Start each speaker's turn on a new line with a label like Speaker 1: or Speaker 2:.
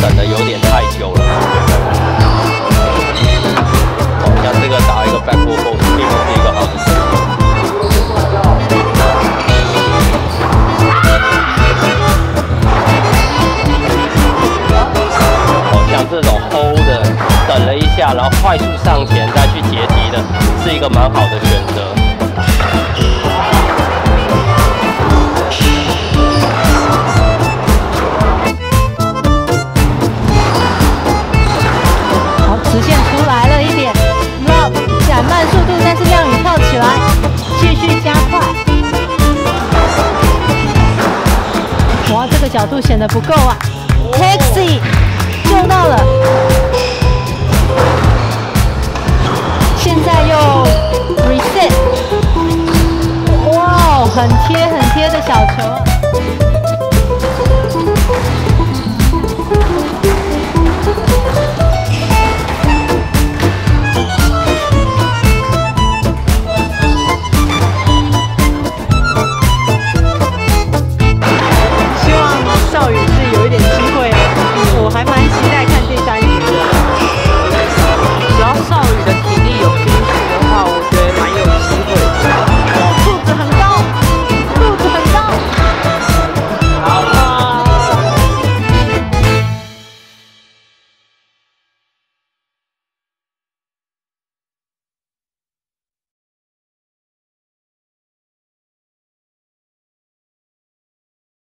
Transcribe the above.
Speaker 1: 等的有点太久了。哦，像这个打一个 backward post 并不是一个好的选择。哦，像这种 hold 的，等了一下，然后快速上前再去截击的，是一个蛮好的选择。
Speaker 2: 直线出来了一点，要减慢速度，但是亮宇跳起来，继续加快。哇，这个角度显得不够啊 ！Taxi 救到了，现在又 reset。哇，很贴的小球。